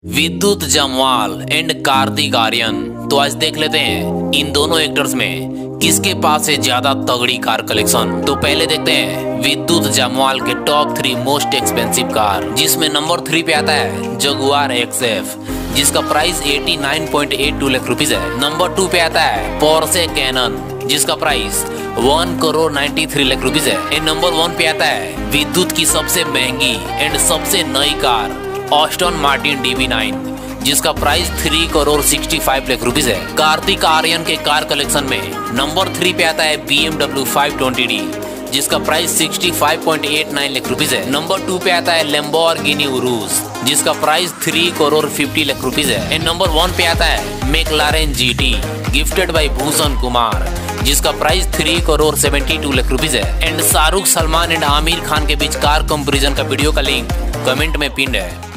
विद्युत जामवाल एंड कार्तिक आर्यन। तो आज देख लेते हैं इन दोनों एक्टर्स में किसके पास है ज्यादा तगड़ी कार कलेक्शन। तो पहले देखते हैं विद्युत जामवाल के टॉप 3 मोस्ट एक्सपेंसिव कार, जिसमें नंबर 3 पे आता है जगुआर XF, जिसका प्राइस 89.82 लाख रुपीज है। नंबर 2 पे आता है पोर्शे कैनन, जिसका प्राइस 1,93 लाख रुपीज है। एंड नंबर 1 पे आता है विद्युत की सबसे महंगी एंड सबसे नई कार ऑस्टन मार्टिन DB9, जिसका प्राइस 3,65 लाख रुपीज है। कार्तिक आर्यन के कार कलेक्शन में नंबर 3 पे आता है BMW 520D, जिसका प्राइस 65.89 लाख रुपीज है। नंबर 2 पे आता है लैम्बोर्गिनी उरुस, जिसका प्राइस 3,50 लाख रुपीज है। एंड नंबर 1 पे आता है McLaren GT gifted by Bhushan Kumar, जिसका प्राइस 3,72 लाख रुपीज है। एंड शाहरुख, सलमान एंड आमिर खान के बीच कार कंपैरिजन का वीडियो का लिंक कमेंट में पिन है।